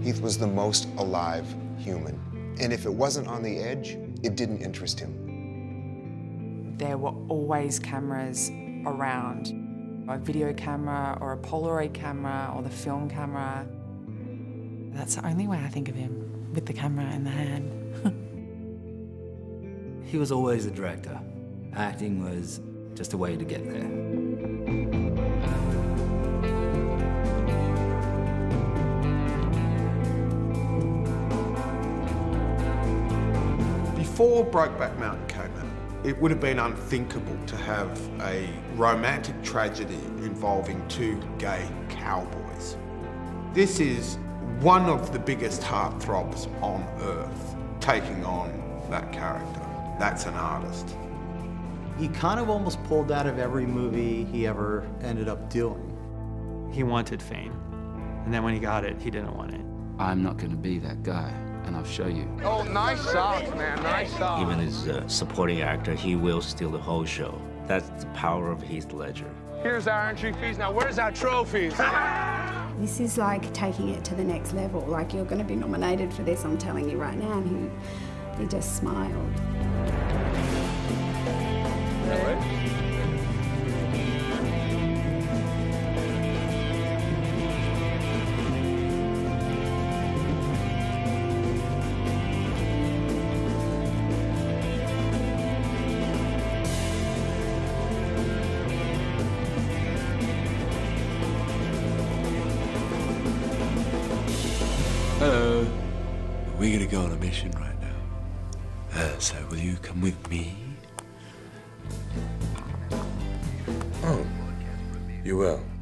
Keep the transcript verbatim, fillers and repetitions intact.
Heath was the most alive human. And if it wasn't on the edge, it didn't interest him. There were always cameras around. A video camera or a Polaroid camera or the film camera. That's the only way I think of him, with the camera in the hand. He was always a director. Acting was just a way to get there. Before Brokeback Mountain came out, it would have been unthinkable to have a romantic tragedy involving two gay cowboys. This is one of the biggest heartthrobs on earth taking on that character. That's an artist. He kind of almost pulled out of every movie he ever ended up doing. He wanted fame, and then when he got it, he didn't want it. I'm not going to be that guy, and I'll show you. Oh, nice socks, man, nice socks. Even as a supporting actor, he will steal the whole show. That's the power of Heath Ledger. Here's our entry fees. Now, where's our trophies? This is like taking it to the next level. Like, you're going to be nominated for this, I'm telling you right now. And he, he just smiled. Really? Hello. We're gonna go on a mission right now. Uh, so will you come with me? Oh, you will.